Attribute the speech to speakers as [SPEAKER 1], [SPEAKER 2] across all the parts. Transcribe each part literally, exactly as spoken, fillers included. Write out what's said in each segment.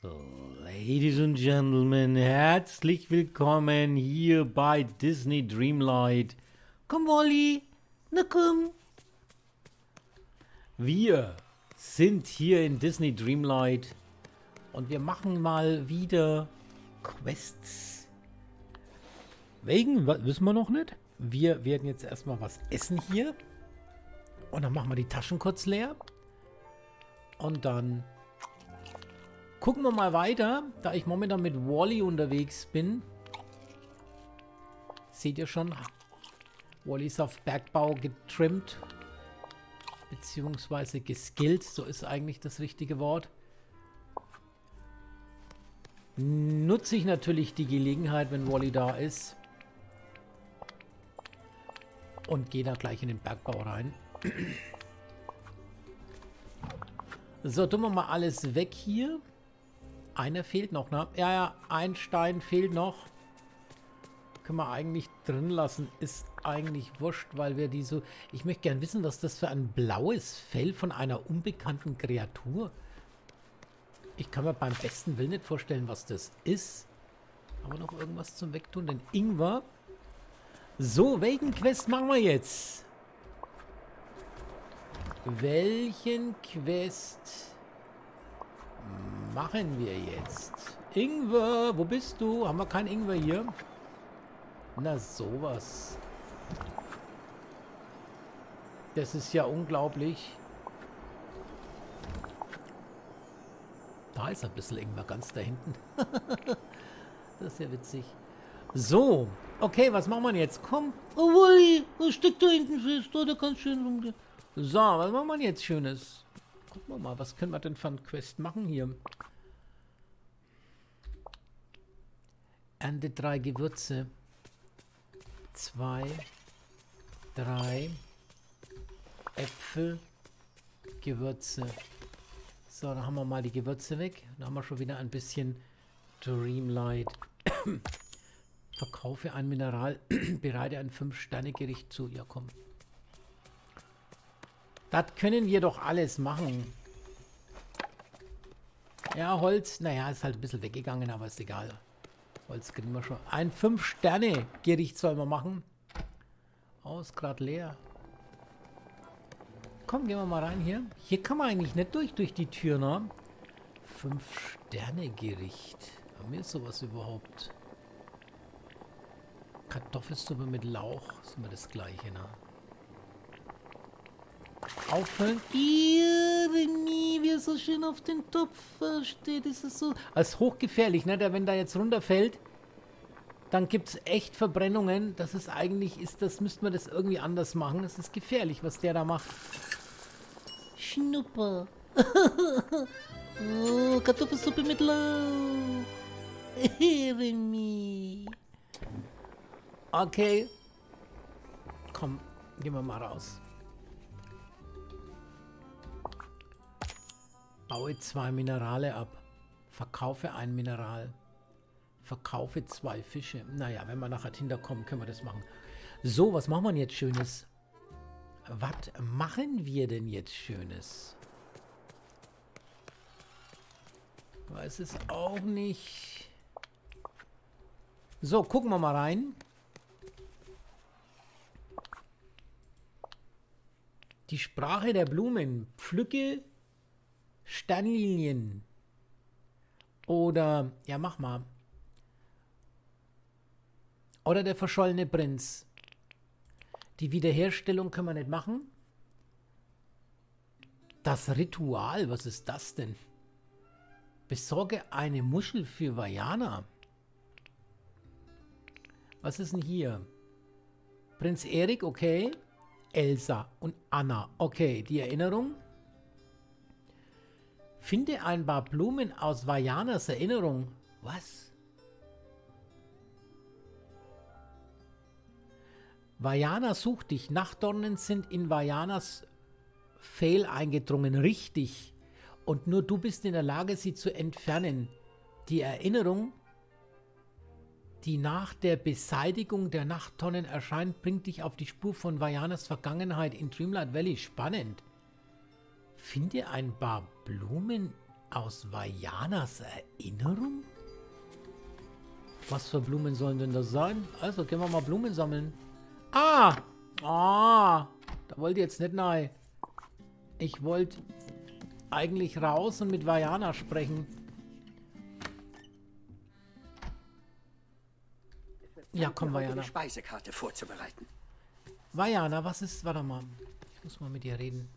[SPEAKER 1] So, Ladies and Gentlemen, herzlich willkommen hier bei Disney Dreamlight. Komm, Wally, na komm. Wir sind hier in Disney Dreamlight und wir machen mal wieder Quests. Wegen, wissen wir noch nicht. Wir werden jetzt erstmal was essen hier. Und dann machen wir die Taschen kurz leer. Und dann gucken wir mal weiter, da ich momentan mit Wally unterwegs bin. Seht ihr schon, Wally ist auf Bergbau getrimmt, beziehungsweise geskillt, so ist eigentlich das richtige Wort. Nutze ich natürlich die Gelegenheit, wenn Wally da ist. Und gehe da gleich in den Bergbau rein. So, tun wir mal alles weg hier. Einer fehlt noch, ne? Ja, ja, ein Stein fehlt noch. Können wir eigentlich drin lassen. Ist eigentlich wurscht, weil wir die so... Ich möchte gern wissen, was das für ein blaues Fell von einer unbekannten Kreatur. Ich kann mir beim besten Willen nicht vorstellen, was das ist. Haben wir noch irgendwas zum Wegtun? Den Ingwer. So, welchen Quest machen wir jetzt? Welchen Quest machen wir jetzt? Ingwer, wo bist du? Haben wir keinen Ingwer hier? Na, sowas. Das ist ja unglaublich. Da ist ein bisschen Ingwer, ganz da hinten. Das ist ja witzig. So, okay, was machen wir jetzt? Komm. Oh, Wally, was steckt da hinten fest? Oh, da kannst schön rum. So, was machen wir jetzt Schönes? Gucken wir mal, was können wir denn für eine Quest machen hier? Ernte drei Gewürze. Zwei, drei Äpfel, Gewürze. So, dann haben wir mal die Gewürze weg. Dann haben wir schon wieder ein bisschen Dreamlight. Verkaufe ein Mineral, bereite ein fünf Sterne Gericht zu. Ja, komm. Das können wir doch alles machen. Ja, Holz, naja, ist halt ein bisschen weggegangen, aber ist egal. Holz kriegen wir schon. Ein fünf Sterne Gericht sollen wir machen. Oh, ist gerade leer. Komm, gehen wir mal rein hier. Hier kann man eigentlich nicht durch, durch die Tür, ne? fünf Sterne Gericht. Haben wir sowas überhaupt? Kartoffelsuppe mit Lauch. Ist immer das gleiche, ne? Aufhören. Ironie, wie er so schön auf den Topf steht. Ist es so. Als hochgefährlich, ne? Der, wenn da jetzt runterfällt, dann gibt es echt Verbrennungen. Das ist eigentlich, ist das, müsste man das irgendwie anders machen. Das ist gefährlich, was der da macht. Schnupper. Oh, Kartoffelsuppe mit Lauch. Ironie. Okay. Komm, gehen wir mal raus. Baue zwei Minerale ab. Verkaufe ein Mineral. Verkaufe zwei Fische. Naja, wenn wir nachher hinterkommen, können wir das machen. So, was machen wir denn jetzt Schönes? Was machen wir denn jetzt Schönes? Weiß es auch nicht. So, gucken wir mal rein. Die Sprache der Blumen. Pflücke Sternlilien. Oder, ja, mach mal. Oder der verschollene Prinz. Die Wiederherstellung können wir nicht machen. Das Ritual, was ist das denn? Besorge eine Muschel für Vajana. Was ist denn hier? Prinz Erik, okay. Elsa und Anna, okay. Die Erinnerung. Finde ein paar Blumen aus Vajanas Erinnerung. Was? Vajana sucht dich. Nachtdornen sind in Vajanas Fehl eingedrungen. Richtig. Und nur du bist in der Lage, sie zu entfernen. Die Erinnerung, die nach der Beseitigung der Nachttonnen erscheint, bringt dich auf die Spur von Vajanas Vergangenheit in Dreamlight Valley. Spannend. Finde ein paar Blumen Aus Vajanas Erinnerung? Was für Blumen sollen denn das sein? Also, gehen wir mal Blumen sammeln. Ah! Ah! Da wollte ich jetzt nicht nein. Ich wollte eigentlich raus und mit Vajana sprechen. Ja, komm, Vajana.
[SPEAKER 2] Speisekarte vorzubereiten.
[SPEAKER 1] Vajana, was ist... Warte mal. Ich muss mal mit ihr reden.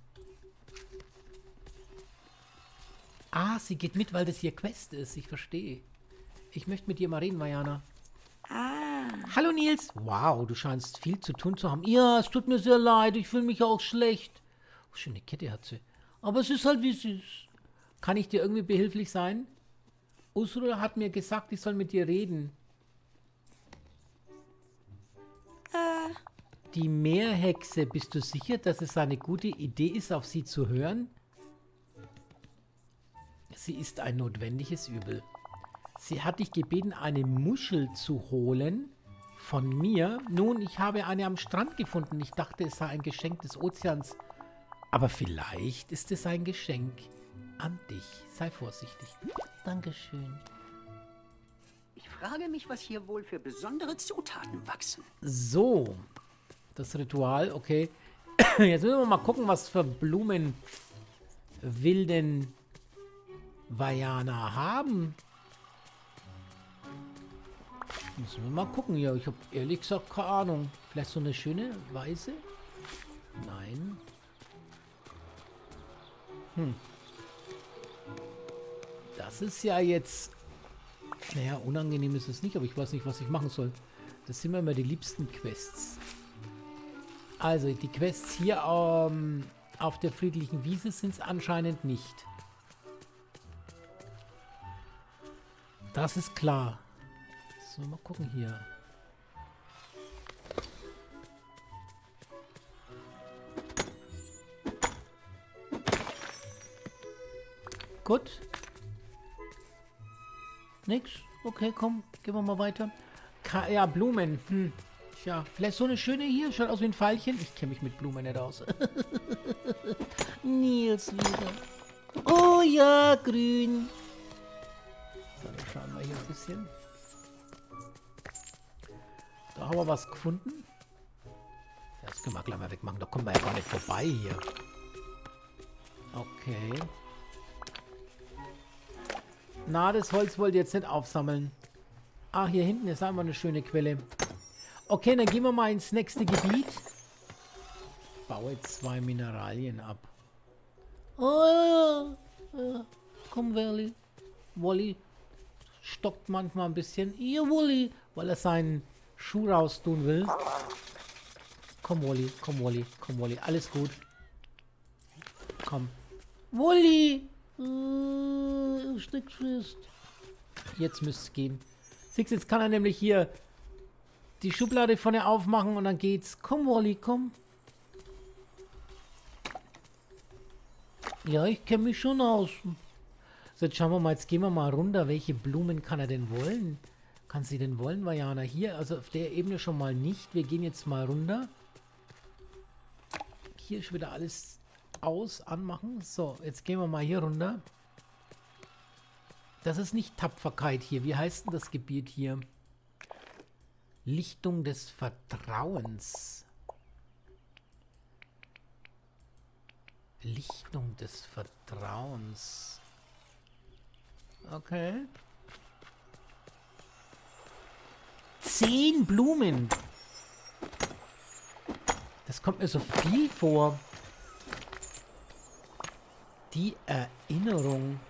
[SPEAKER 1] Ah, sie geht mit, weil das hier Quest ist. Ich verstehe. Ich möchte mit dir mal reden, Vajana.
[SPEAKER 3] Ah.
[SPEAKER 1] Hallo, Nils. Wow, du scheinst viel zu tun zu haben. Ja, es tut mir sehr leid. Ich fühle mich auch schlecht. Oh, schöne Kette hat sie. Aber es ist halt, wie es ist. Kann ich dir irgendwie behilflich sein? Usura hat mir gesagt, ich soll mit dir reden.
[SPEAKER 3] Äh.
[SPEAKER 1] Die Meerhexe, bist du sicher, dass es eine gute Idee ist, auf sie zu hören? Sie ist ein notwendiges Übel. Sie hat dich gebeten, eine Muschel zu holen von mir. Nun, ich habe eine am Strand gefunden. Ich dachte, es sei ein Geschenk des Ozeans. Aber vielleicht ist es ein Geschenk an dich. Sei vorsichtig. Dankeschön.
[SPEAKER 2] Ich frage mich, was hier wohl für besondere Zutaten wachsen.
[SPEAKER 1] So. Das Ritual, okay. Jetzt müssen wir mal gucken, was für Blumen will denn Vajana haben. Müssen wir mal gucken. Ja, ich habe ehrlich gesagt keine Ahnung. Vielleicht so eine schöne weiße? Nein. Hm. Das ist ja jetzt... Naja, unangenehm ist es nicht, aber ich weiß nicht, was ich machen soll. Das sind mir immer die liebsten Quests. Also, die Quests hier ähm, auf der friedlichen Wiese sind es anscheinend nicht. Das ist klar. So, mal gucken hier. Gut. Nix. Okay, komm. Gehen wir mal weiter. Ka ja, Blumen. Hm. Tja, vielleicht so eine schöne hier. Schaut aus wie ein Pfeilchen. Ich kenne mich mit Blumen nicht aus. Nils wieder. Oh ja, grün. So, dann schauen wir hier ein bisschen. Da haben wir was gefunden. Das können wir gleich mal wegmachen. Da kommen wir ja gar nicht vorbei hier. Okay. Na, das Holz wollt ihr jetzt nicht aufsammeln. Ah, hier hinten ist einmal eine schöne Quelle. Okay, dann gehen wir mal ins nächste Gebiet. Baue zwei Mineralien ab. Oh, ja, ja. Komm, Wally. Wally stockt manchmal ein bisschen. Ihr Wally, weil er seinen Schuh raus tun will. Komm, Wally, komm, Wally, komm, Wally. Alles gut. Komm. Wally! Äh, steckt fest. Jetzt müsste es gehen. Siehst, jetzt kann er nämlich hier die Schublade vorne aufmachen und dann geht's. Komm, Wally, komm. Ja, ich kenne mich schon aus. So, jetzt schauen wir mal, jetzt gehen wir mal runter. Welche Blumen kann er denn wollen? Kann sie denn wollen, Vajana? Hier, also auf der Ebene schon mal nicht. Wir gehen jetzt mal runter. Hier ist wieder alles aus, anmachen. So, jetzt gehen wir mal hier runter. Das ist nicht Tapferkeit hier. Wie heißt denn das Gebiet hier? Lichtung des Vertrauens. Lichtung des Vertrauens. Okay. Zehn Blumen. Das kommt mir so viel vor. Die Erinnerung.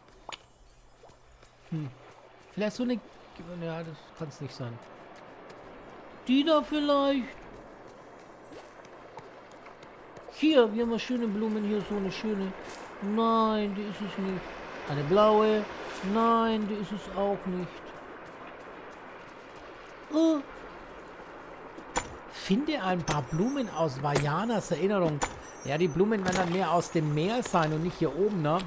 [SPEAKER 1] Hm. Vielleicht so eine... Ja, das kann es nicht sein. Die da vielleicht. Hier, wir haben mal schöne Blumen. Hier so eine schöne. Nein, die ist es nicht. Eine blaue. Nein, die ist es auch nicht. Oh. Finde ein paar Blumen aus Vajanas Erinnerung. Ja, die Blumen werden dann mehr aus dem Meer sein und nicht hier oben, ne?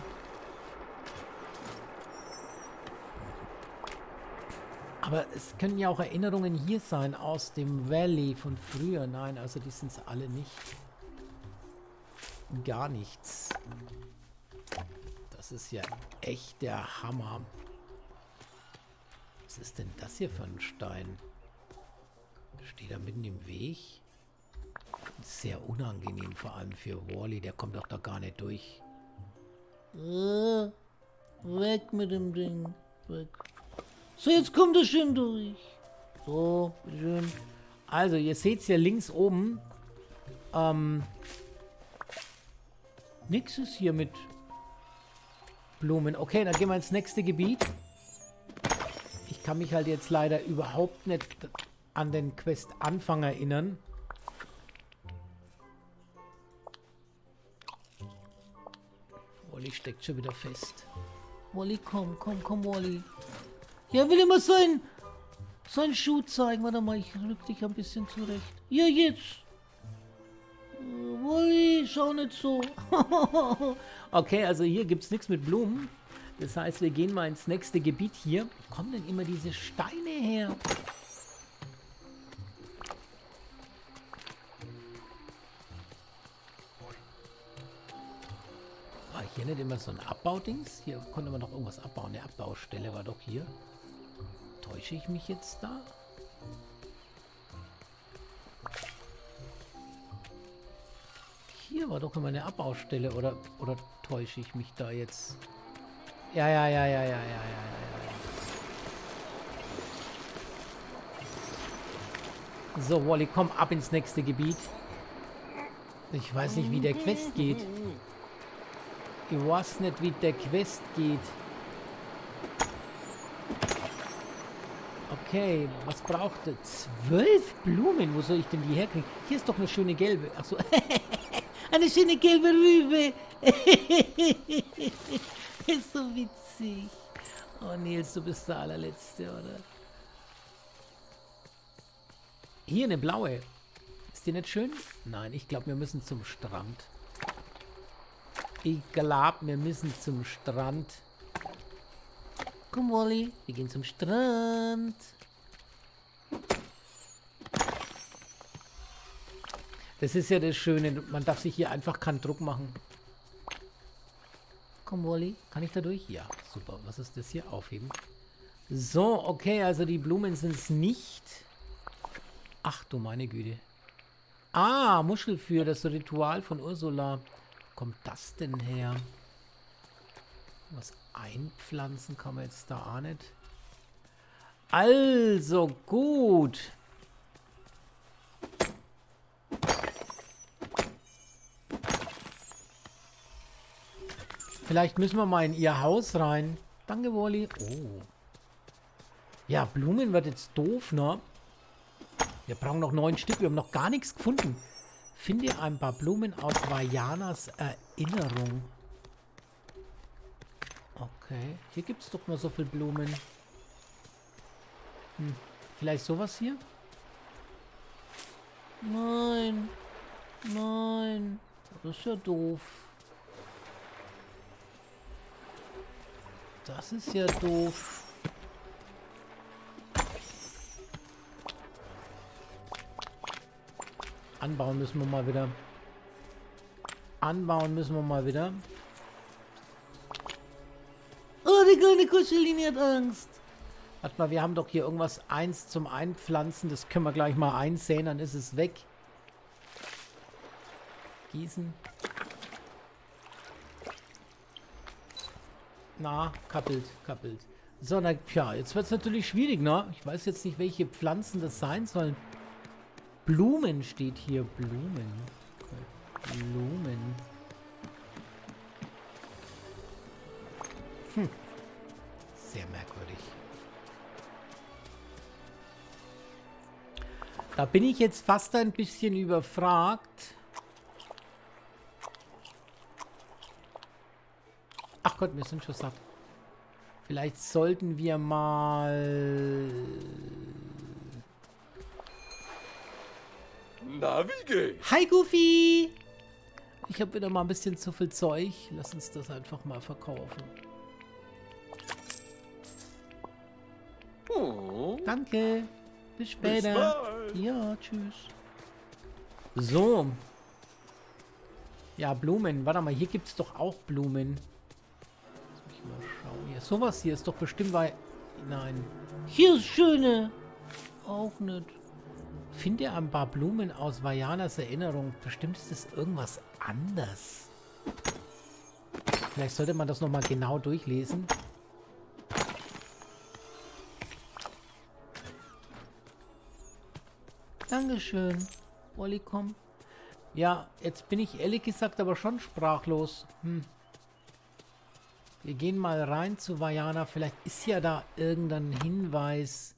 [SPEAKER 1] Aber es können ja auch Erinnerungen hier sein aus dem Valley von früher. Nein, also die sind es alle nicht. Gar nichts. Das Das ist ja echt der Hammer. Was ist denn das hier für ein Stein? Steht da mitten im Weg? Sehr unangenehm, vor allem für Wally. Der kommt doch da gar nicht durch.
[SPEAKER 4] Äh, weg mit dem Ding. Weg. So, jetzt kommt er schön durch. So, bitteschön.
[SPEAKER 1] Also, ihr seht es hier links oben. Ähm, nix ist hier mit Blumen. Okay, dann gehen wir ins nächste Gebiet. Ich kann mich halt jetzt leider überhaupt nicht an den Quest-Anfang erinnern. Wally steckt schon wieder fest.
[SPEAKER 4] Wally, komm, komm, komm, Wally. Ja, will immer sein, sein Schuh zeigen. Warte mal, ich rück dich ein bisschen zurecht. Ja, jetzt. Wally, schau nicht so.
[SPEAKER 1] Okay, also hier gibt es nichts mit Blumen. Das heißt, wir gehen mal ins nächste Gebiet hier. Wo kommen denn immer diese Steine her? War hier nicht immer so ein Abbaudings? Hier konnte man doch irgendwas abbauen. Die Abbaustelle war doch hier. Täusche ich mich jetzt da? Hier war doch immer eine Abbaustelle. Oder, oder täusche ich mich da jetzt? Ja, ja, ja, ja, ja, ja, ja, ja, ja. So, Wally, komm ab ins nächste Gebiet. Ich weiß nicht, wie der Quest geht. Ich weiß nicht, wie der Quest geht. Okay, was braucht er? Zwölf Blumen? Wo soll ich denn die herkriegen? Hier ist doch eine schöne gelbe. Achso.
[SPEAKER 4] Eine schöne gelbe Rübe. Ist so witzig.
[SPEAKER 1] Oh, Nils, du bist der allerletzte, oder? Hier eine blaue. Ist die nicht schön? Nein, ich glaube, wir müssen zum Strand. Ich glaube, wir müssen zum Strand.
[SPEAKER 4] Komm, Wally, wir gehen zum Strand.
[SPEAKER 1] Das ist ja das Schöne. Man darf sich hier einfach keinen Druck machen.
[SPEAKER 4] Komm, Wally.
[SPEAKER 1] Kann ich da durch? Ja, super. Was ist das hier? Aufheben. So, okay, also die Blumen sind es nicht. Ach du meine Güte. Ah, Muschel für das Ritual von Ursula. Wo kommt das denn her? Was einpflanzen kann man jetzt da auch nicht. Also, gut. Vielleicht müssen wir mal in ihr Haus rein. Danke, Wally. Oh. Ja, Blumen wird jetzt doof, ne? Wir brauchen noch neun Stück. Wir haben noch gar nichts gefunden. Finde ein paar Blumen aus Vajanas Erinnerung. Okay. Hier gibt es doch nur so viele Blumen. Hm. Vielleicht sowas hier?
[SPEAKER 4] Nein. Nein. Das ist ja doof.
[SPEAKER 1] Das ist ja doof. Anbauen müssen wir mal wieder. Anbauen müssen wir mal wieder.
[SPEAKER 4] Oh, die kleine Kuscheline hat Angst.
[SPEAKER 1] Warte mal, wir haben doch hier irgendwas eins zum Einpflanzen. Das können wir gleich mal einsäen, dann ist es weg. Gießen. Na, kappelt, kappelt. So, na, ja, jetzt wird es natürlich schwierig, ne? Ich weiß jetzt nicht, welche Pflanzen das sein sollen. Blumen steht hier. Blumen. Okay. Blumen. Hm. Sehr merkwürdig. Da bin ich jetzt fast ein bisschen überfragt. Ach Gott, wir sind schon satt. Vielleicht sollten wir mal...
[SPEAKER 5] Na, wie geht's?
[SPEAKER 1] Hi, Goofy! Ich habe wieder mal ein bisschen zu viel Zeug. Lass uns das einfach mal verkaufen.
[SPEAKER 5] Oh.
[SPEAKER 1] Danke. Bis später.
[SPEAKER 5] Bis bald.
[SPEAKER 1] Ja, tschüss. So. Ja, Blumen. Warte mal, hier gibt es doch auch Blumen. Mal schauen hier. Sowas hier ist doch bestimmt bei... Nein.
[SPEAKER 4] Hier ist schöne. Auch nicht.
[SPEAKER 1] Finde ein paar Blumen aus Vajanas Erinnerung. Bestimmt ist es irgendwas anders. Vielleicht sollte man das nochmal genau durchlesen.
[SPEAKER 4] Dankeschön. Olli, komm.
[SPEAKER 1] Ja, jetzt bin ich ehrlich gesagt aber schon sprachlos. Hm. Wir gehen mal rein zu Vajana. Vielleicht ist ja da irgendein Hinweis.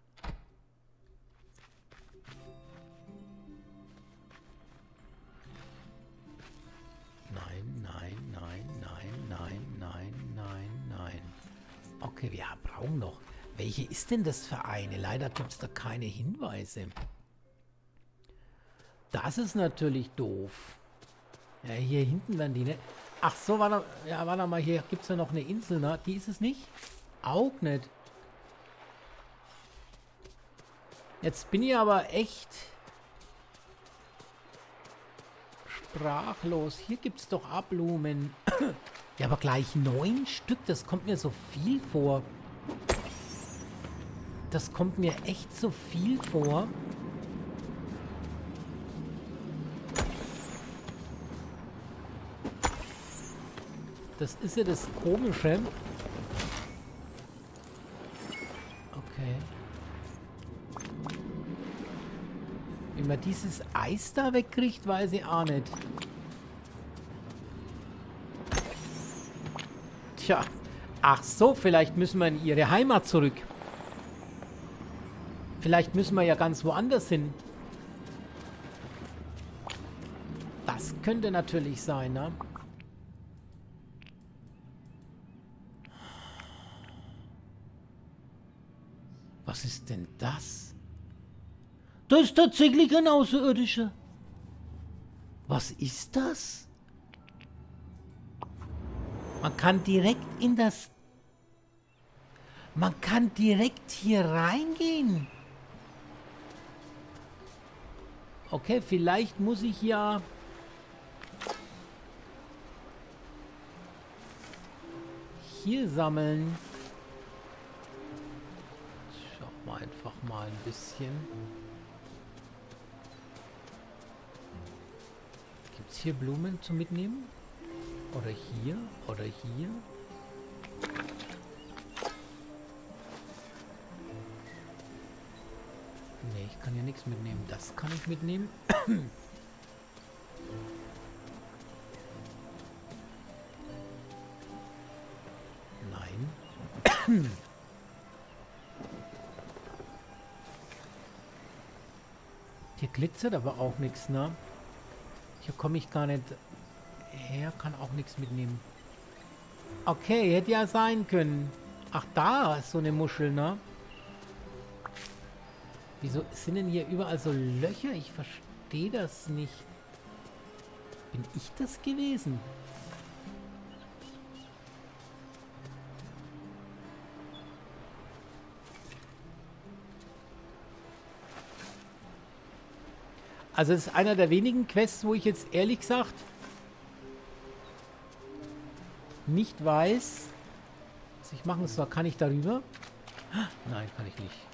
[SPEAKER 1] Nein, nein, nein, nein, nein, nein, nein, nein. Okay, wir brauchen noch. Welche ist denn das für eine? Leider gibt es da keine Hinweise. Das ist natürlich doof. Ja, hier hinten werden die, ne? Ach so, warte, ja, warte mal, hier gibt es ja noch eine Insel, ne? Die ist es nicht? Auch nicht. Jetzt bin ich aber echt sprachlos. Hier gibt es doch Blumen. Ja, aber gleich neun Stück, das kommt mir so viel vor. Das kommt mir echt so viel vor. Das ist ja das Komische. Okay. Wie man dieses Eis da wegkriegt, weiß ich auch nicht. Tja. Ach so, vielleicht müssen wir in ihre Heimat zurück. Vielleicht müssen wir ja ganz woanders hin. Das könnte natürlich sein, ne? Was ist denn das?
[SPEAKER 4] Da ist tatsächlich ein Außerirdischer.
[SPEAKER 1] Was ist das? Man kann direkt in das... Man kann direkt hier reingehen. Okay, vielleicht muss ich ja... hier sammeln. Schauen wir einfach mal ein bisschen. Gibt es hier Blumen zum Mitnehmen? Oder hier? Oder hier? Nee, ich kann ja nichts mitnehmen. Das kann ich mitnehmen. Nein. Hier glitzert aber auch nichts, ne? Hier komme ich gar nicht her, kann auch nichts mitnehmen. Okay, hätte ja sein können. Ach, da ist so eine Muschel, ne? Wieso sind denn hier überall so Löcher? Ich verstehe das nicht. Bin ich das gewesen? Also es ist einer der wenigen Quests, wo ich jetzt ehrlich gesagt nicht weiß, was ich machen soll. Kann ich darüber? Nein, kann ich nicht.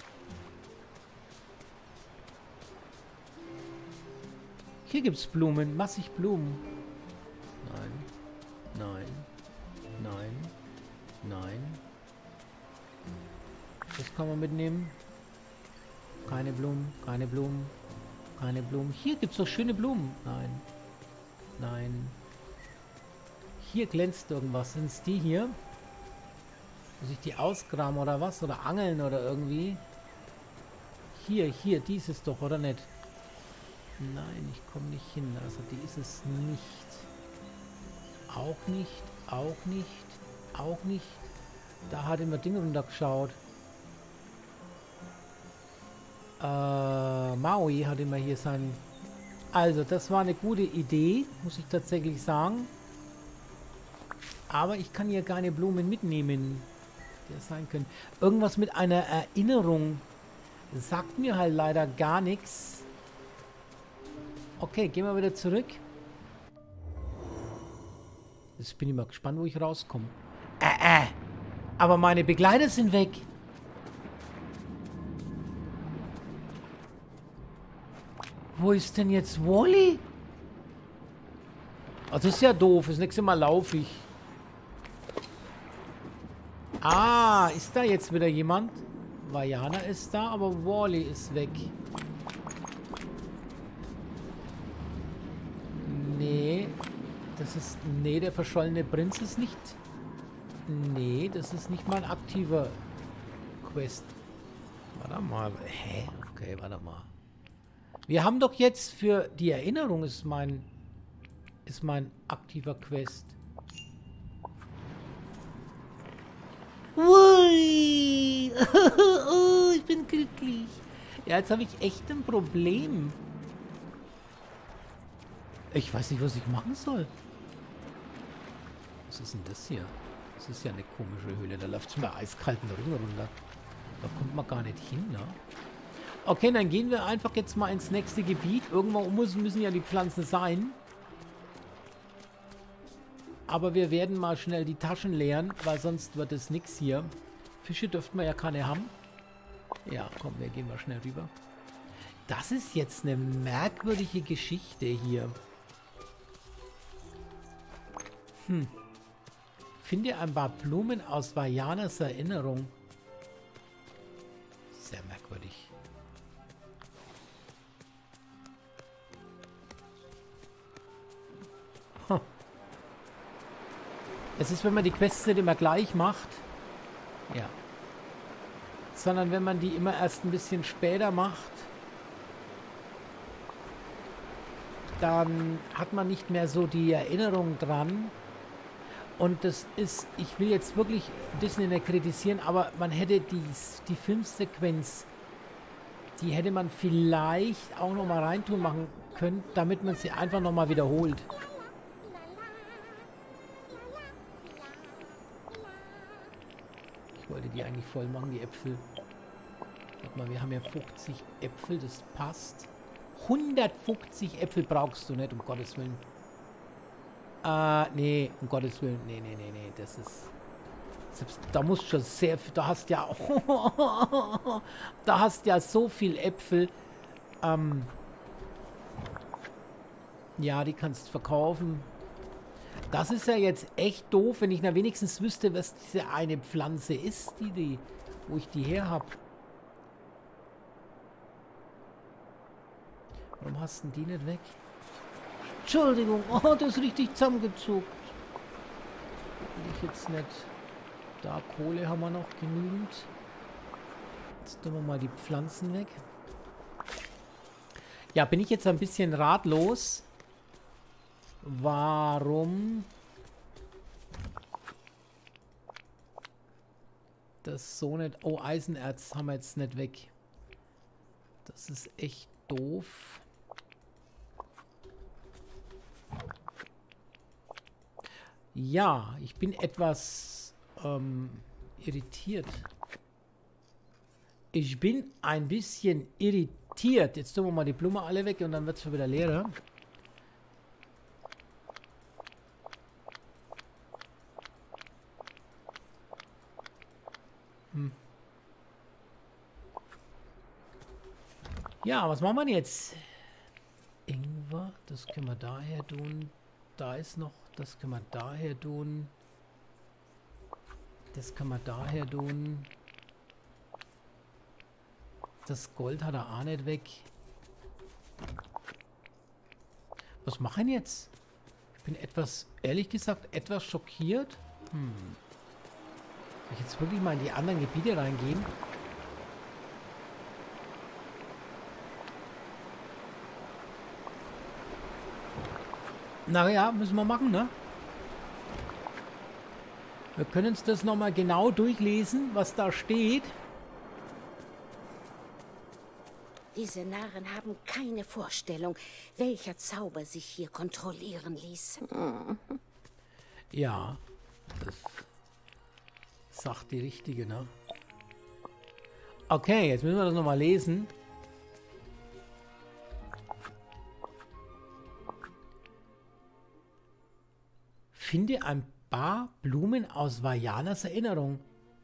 [SPEAKER 1] Hier gibt es Blumen, massig Blumen. Nein, nein, nein, nein. Das kann man mitnehmen. Keine Blumen, keine Blumen. Keine Blumen. Hier gibt es doch schöne Blumen. Nein. Nein. Hier glänzt irgendwas. Sind es die hier? Muss ich die ausgraben oder was? Oder angeln oder irgendwie? Hier, hier. Die ist es doch, oder nicht? Nein, ich komme nicht hin. Also die ist es nicht. Auch nicht. Auch nicht. Auch nicht. Da hat immer Ding runtergeschaut. Äh, Maui hat immer hier sein... Also, das war eine gute Idee, muss ich tatsächlich sagen. Aber ich kann hier keine Blumen mitnehmen, die das sein können. Irgendwas mit einer Erinnerung sagt mir halt leider gar nichts. Okay, gehen wir wieder zurück. Jetzt bin ich mal gespannt, wo ich rauskomme. Äh, äh. Aber meine Begleiter sind weg. Wo ist denn jetzt Wally? Also das ist ja doof. Das nächste Mal laufe ich. Ah, ist da jetzt wieder jemand? Vajana ist da, aber Wally ist weg. Nee. Das ist... Nee, der verschollene Prinz ist nicht... Nee, das ist nicht mein aktiver Quest. Warte mal. Hä? Okay, warte mal. Wir haben doch jetzt für die Erinnerung ist mein... ist mein aktiver Quest.
[SPEAKER 4] Ui. Oh, ich bin glücklich.
[SPEAKER 1] Ja, jetzt habe ich echt ein Problem. Ich weiß nicht, was ich machen soll. Was ist denn das hier? Das ist ja eine komische Höhle. Da läuft es mir eiskalten Rücken runter. Da kommt man gar nicht hin, ne? Okay, dann gehen wir einfach jetzt mal ins nächste Gebiet. Irgendwo müssen, müssen ja die Pflanzen sein. Aber wir werden mal schnell die Taschen leeren, weil sonst wird es nichts hier. Fische dürften wir ja keine haben. Ja, komm, wir gehen mal schnell rüber. Das ist jetzt eine merkwürdige Geschichte hier. Hm. Finde ein paar Blumen aus Vajanas Erinnerung. Sehr merkwürdig. Huh. Es ist, wenn man die Quests nicht immer gleich macht. Ja. Sondern wenn man die immer erst ein bisschen später macht, dann hat man nicht mehr so die Erinnerung dran. Und das ist, ich will jetzt wirklich Disney nicht kritisieren, aber man hätte die, die Filmsequenz, die hätte man vielleicht auch nochmal reintun machen können, damit man sie einfach nochmal wiederholt. Ich wollte die eigentlich voll machen, die Äpfel. Warte mal, wir haben ja fünfzig Äpfel, das passt. hundertfünfzig Äpfel brauchst du nicht, um Gottes Willen. Äh, nee, um Gottes Willen. Nee, nee, nee, nee, das ist... Selbst, da musst du schon sehr viel... Da hast ja... da hast ja so viel Äpfel. Ähm... Ja, die kannst du verkaufen. Das ist ja jetzt echt doof, wenn ich na wenigstens wüsste, was diese eine Pflanze ist, die, die, wo ich die her habe. Warum hast du die nicht weg? Entschuldigung, oh, das ist richtig zusammengezuckt. Will ich jetzt nicht. Da, Kohle haben wir noch genügend. Jetzt tun wir mal die Pflanzen weg. Ja, bin ich jetzt ein bisschen ratlos. Warum das so nicht... Oh, Eisenerz haben wir jetzt nicht weg. Das ist echt doof. Ja, ich bin etwas ähm, irritiert. Ich bin ein bisschen irritiert. Jetzt tun wir mal die Blume alle weg und dann wird es schon wieder leerer. Hm. Ja, was machen wir denn jetzt? Ingwer, das können wir daher tun. Da ist noch, das können wir daher tun. Das können wir daher tun. Das Gold hat er auch nicht weg. Was machen jetzt? Ich bin etwas, ehrlich gesagt, etwas schockiert. Hm. Soll ich jetzt wirklich mal in die anderen Gebiete reingehen? Naja, müssen wir machen, ne? Wir können uns das nochmal genau durchlesen, was da steht.
[SPEAKER 3] Diese Narren haben keine Vorstellung, welcher Zauber sich hier kontrollieren ließ.
[SPEAKER 1] Ja, das sagt die Richtige, ne? Okay, jetzt müssen wir das nochmal lesen. Finde ein paar Blumen aus Vajanas Erinnerung.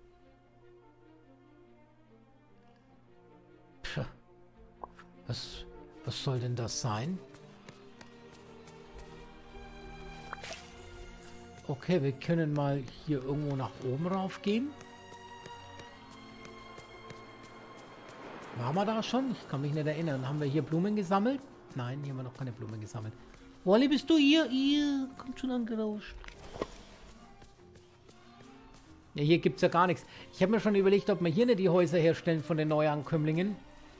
[SPEAKER 1] Was, was soll denn das sein? Okay, wir können mal hier irgendwo nach oben rauf gehen. Waren wir da schon? Ich kann mich nicht erinnern. Haben wir hier Blumen gesammelt? Nein, hier haben wir noch keine Blumen gesammelt.
[SPEAKER 4] Wally, bist du hier? Ihr kommt schon angerauscht.
[SPEAKER 1] Ja, hier gibt es ja gar nichts. Ich habe mir schon überlegt, ob wir hier nicht die Häuser herstellen von den Neuankömmlingen.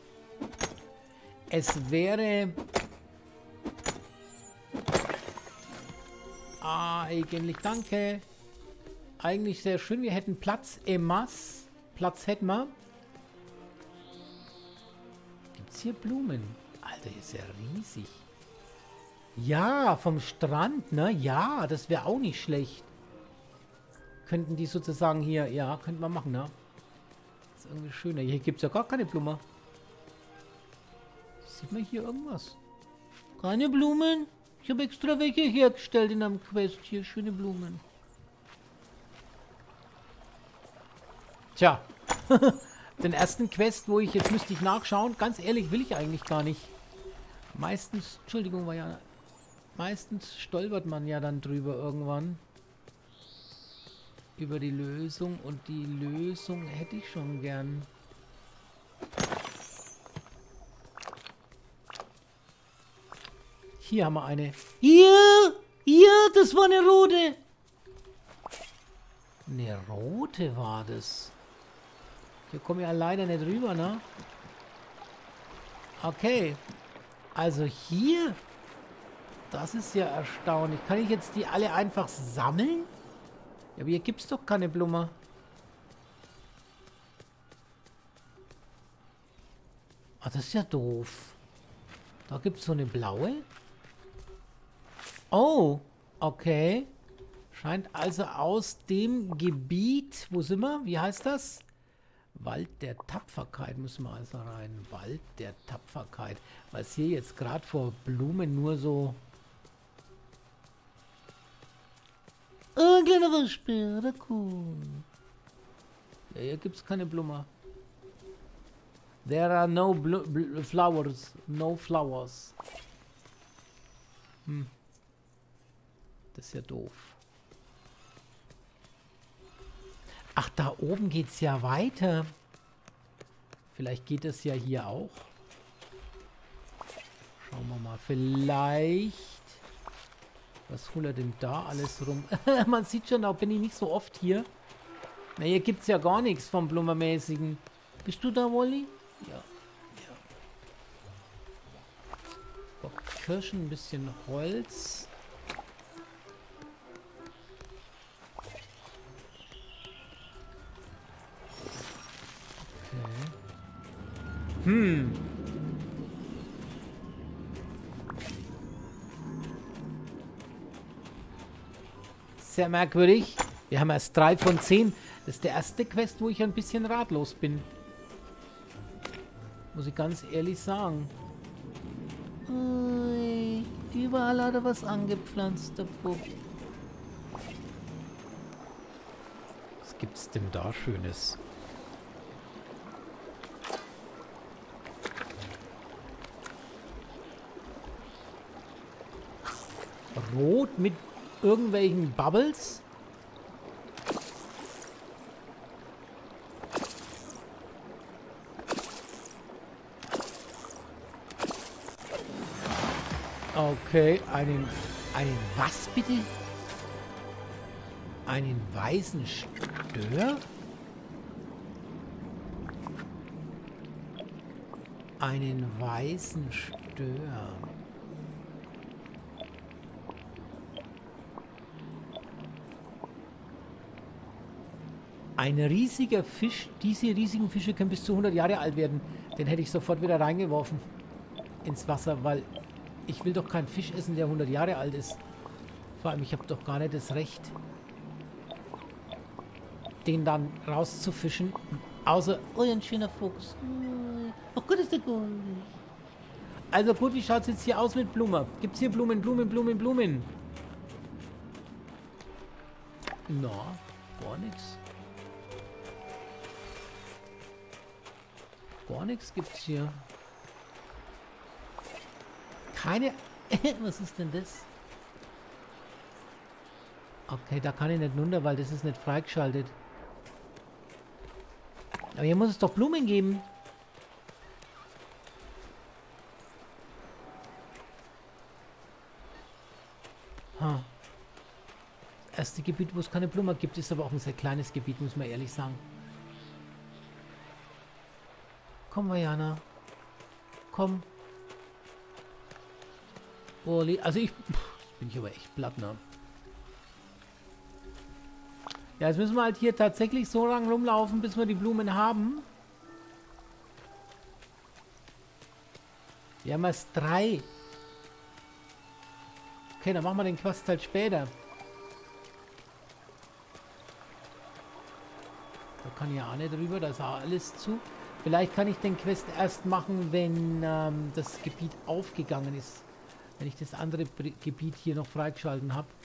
[SPEAKER 1] Es wäre... Eigentlich, danke. Eigentlich sehr schön. Wir hätten Platz en masse. Platz hätten wir. Gibt es hier Blumen? Alter, ist ja riesig. Ja, vom Strand, ne? Ja, das wäre auch nicht schlecht. Könnten die sozusagen hier... Ja, könnten wir machen, ne? Das ist irgendwie schöner. Hier gibt es ja gar keine Blume. Sieht man hier irgendwas?
[SPEAKER 4] Keine Blumen? Ich habe extra welche hergestellt in einem Quest. Hier, schöne Blumen.
[SPEAKER 1] Tja. Den ersten Quest, wo ich... Jetzt müsste ich nachschauen. Ganz ehrlich, will ich eigentlich gar nicht. Meistens... Entschuldigung, war ja... Meistens stolpert man ja dann drüber irgendwann. Über die Lösung. Und die Lösung hätte ich schon gern. Hier haben wir eine.
[SPEAKER 4] Hier! Hier, das war eine rote.
[SPEAKER 1] Eine rote war das. Hier komme ich ja leider nicht rüber, ne? Okay. Also hier. Das ist ja erstaunlich. Kann ich jetzt die alle einfach sammeln? Ja, aber hier gibt es doch keine Blume. Ah, das ist ja doof. Da gibt es so eine blaue. Oh, okay. Scheint also aus dem Gebiet, wo sind wir? Wie heißt das? Wald der Tapferkeit müssen wir also rein. Wald der Tapferkeit. Was hier jetzt gerade vor Blumen nur so...
[SPEAKER 4] Oh, ein kleiner Waschbär, oder cool.
[SPEAKER 1] Ja, hier gibt es keine Blume. There are no bl bl flowers. No flowers. Hm. Das ist ja doof. Ach, da oben geht es ja weiter. Vielleicht geht es ja hier auch. Schauen wir mal. Vielleicht. Was holt er denn da alles rum? Man sieht schon, da bin ich nicht so oft hier. Na, hier gibt es ja gar nichts vom Blumenmäßigen.
[SPEAKER 4] Bist du da, Wally?
[SPEAKER 1] Ja. Ja. Kirschen, ein bisschen Holz. Okay. Hm. Sehr merkwürdig. Wir haben erst drei von zehn. Das ist der erste Quest, wo ich ein bisschen ratlos bin. Muss ich ganz ehrlich sagen.
[SPEAKER 4] Ui, überall hat er was angepflanzt, der Bub.
[SPEAKER 1] Was gibt's denn da Schönes? Rot mit irgendwelchen Bubbles? Okay, einen, einen was bitte? Einen weißen Stör? Einen weißen Stör. Ein riesiger Fisch. Diese riesigen Fische können bis zu hundert Jahre alt werden. Den hätte ich sofort wieder reingeworfen ins Wasser, weil ich will doch keinen Fisch essen, der hundert Jahre alt ist. Vor allem, ich habe doch gar nicht das Recht, den dann rauszufischen. Außer...
[SPEAKER 4] Oh, ein schöner Fuchs. Oh Gott, ist der goldig.
[SPEAKER 1] Also gut, wie schaut es jetzt hier aus mit Blumen? Gibt es hier Blumen, Blumen, Blumen, Blumen? Na, gar nichts. Gar nichts gibt's hier. Keine... Was ist denn das? Okay, da kann ich nicht runter, weil das ist nicht freigeschaltet. Aber hier muss es doch Blumen geben. Ha. Das erste Gebiet, wo es keine Blumen gibt, ist aber auch ein sehr kleines Gebiet, muss man ehrlich sagen. Komm, Vajana. Komm. Oh, also ich... Pff, bin ich aber echt platt, ne? Ja, jetzt müssen wir halt hier tatsächlich so lange rumlaufen, bis wir die Blumen haben. Wir haben erst drei. Okay, dann machen wir den Quest halt später. Da kann ich ja auch nicht drüber, da ist auch alles zu. Vielleicht kann ich den Quest erst machen, wenn ähm, das Gebiet aufgegangen ist. Wenn ich das andere Gebiet hier noch freigeschalten habe.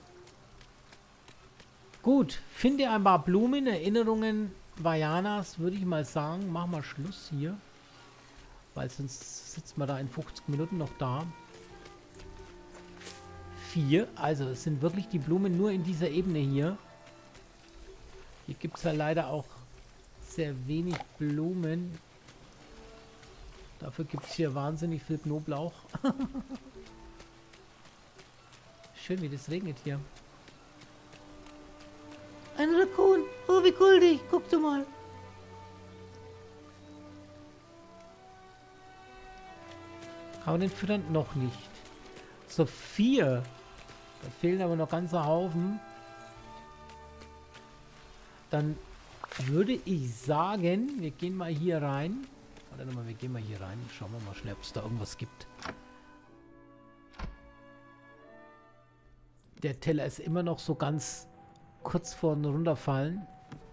[SPEAKER 1] Gut, finde ein paar Blumen, Erinnerungen Vajanas, würde ich mal sagen. Machen wir Schluss hier. Weil sonst sitzt man da in fünfzig Minuten noch da. Vier, also es sind wirklich die Blumen nur in dieser Ebene hier. Hier gibt es ja leider auch sehr wenig Blumen. Dafür gibt es hier wahnsinnig viel Knoblauch. Schön, wie das regnet hier.
[SPEAKER 4] Ein Rakun. Oh, wie goldig. Guck doch mal.
[SPEAKER 1] Kann man den füttern? Noch nicht. So, vier. Da fehlen aber noch ganze Haufen. Dann würde ich sagen, wir gehen mal hier rein. Warte mal, wir gehen mal hier rein. Schauen wir mal schnell, ob es da irgendwas gibt. Der Teller ist immer noch so ganz kurz vor dem Runterfallen.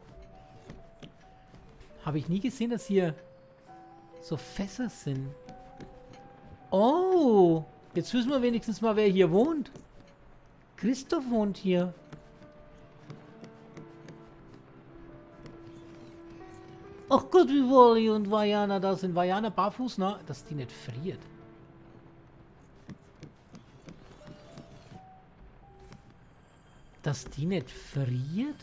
[SPEAKER 1] Habe ich nie gesehen, dass hier so Fässer sind. Oh, jetzt wissen wir wenigstens mal, wer hier wohnt. Christoph wohnt hier.
[SPEAKER 4] Ach Gott, wie Wally und Vajana da sind.
[SPEAKER 1] Vajana barfuß, ne? Dass die nicht friert. Dass die nicht friert?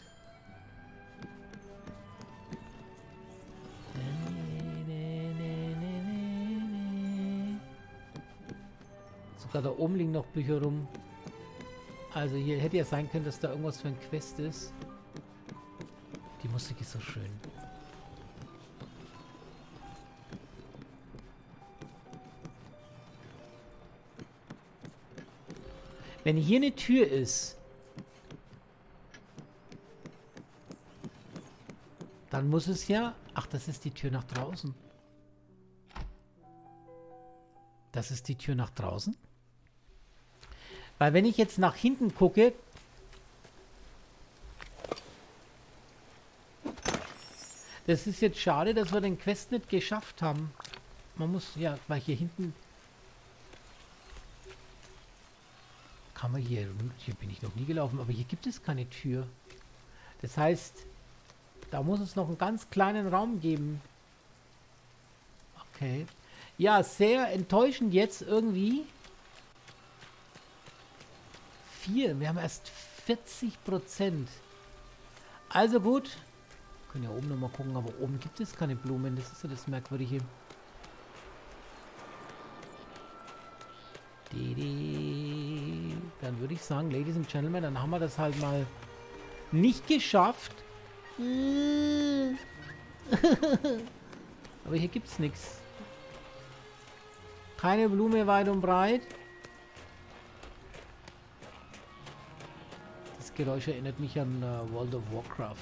[SPEAKER 1] Sogar da oben liegen noch Bücher rum. Also hier hätte ja sein können, dass da irgendwas für ein Quest ist. Die Musik ist so schön. Wenn hier eine Tür ist, dann muss es ja... Ach, das ist die Tür nach draußen. Das ist die Tür nach draußen. Weil wenn ich jetzt nach hinten gucke... Das ist jetzt schade, dass wir den Quest nicht geschafft haben. Man muss... Ja, weil hier hinten... Kann man hier... Hier bin ich noch nie gelaufen, aber hier gibt es keine Tür. Das heißt... Da muss es noch einen ganz kleinen Raum geben. Okay. Ja, sehr enttäuschend jetzt irgendwie. Vier. Wir haben erst vierzig Prozent. Also gut. Wir können ja oben nochmal gucken, aber oben gibt es keine Blumen. Das ist ja das Merkwürdige. Dann würde ich sagen, Ladies and Gentlemen, dann haben wir das halt mal nicht geschafft. Aber hier gibt's nichts. Keine Blume weit und breit. Das Geräusch erinnert mich an uh, World of Warcraft.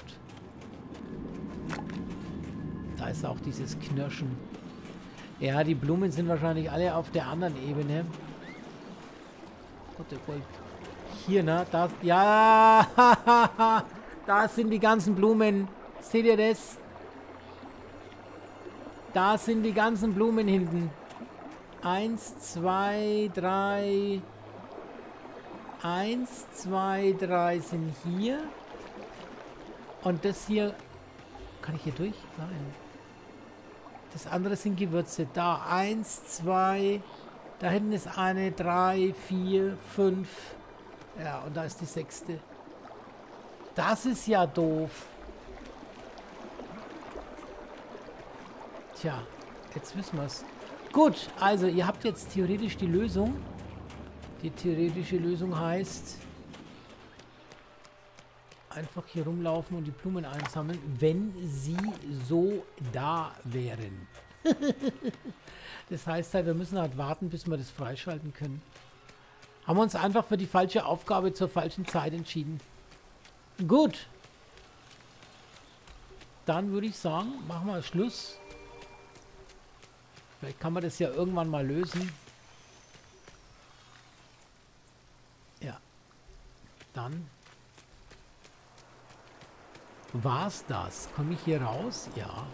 [SPEAKER 1] Da ist auch dieses Knirschen. Ja, die Blumen sind wahrscheinlich alle auf der anderen Ebene. Gott, der Gold. Hier, ne? Da, ja, da sind die ganzen Blumen. Seht ihr das? Da sind die ganzen Blumen hinten. Eins, zwei, drei. Eins, zwei, drei sind hier. Und das hier... Kann ich hier durch? Nein. Das andere sind Gewürze. Da. Eins, zwei, Da hinten ist eine, drei, vier, fünf. Ja, und da ist die sechste. Das ist ja doof. Tja, jetzt wissen wir es. Gut, also ihr habt jetzt theoretisch die Lösung. Die theoretische Lösung heißt, einfach hier rumlaufen und die Blumen einsammeln, wenn sie so da wären. Das heißt halt, wir müssen halt warten, bis wir das freischalten können. Haben wir uns einfach für die falsche Aufgabe zur falschen Zeit entschieden. Gut. Dann würde ich sagen, machen wir Schluss. Vielleicht kann man das ja irgendwann mal lösen. Ja. Dann war's das. Komme ich hier raus? Ja.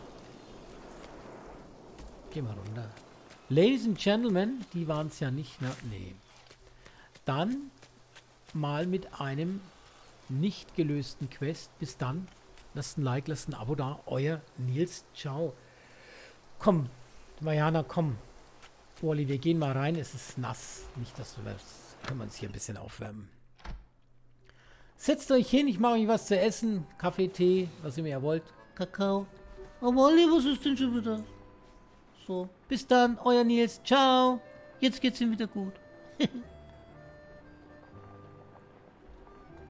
[SPEAKER 1] Gehen wir runter. Ladies and Gentlemen, die waren es ja nicht, ne? Nee. Dann mal mit einem nicht gelösten Quest. Bis dann. Lasst ein Like, lasst ein Abo da. Euer Nils. Ciao. Komm, Mariana, komm. Wally, wir gehen mal rein. Es ist nass. Nicht, dass wir das können wir uns hier ein bisschen aufwärmen. Setzt euch hin, ich mache euch was zu essen. Kaffee, Tee, was ihr mir wollt.
[SPEAKER 4] Kakao. Oh, Wally, was ist denn schon wieder? So, bis dann, euer Nils. Ciao. Jetzt geht's ihm wieder gut.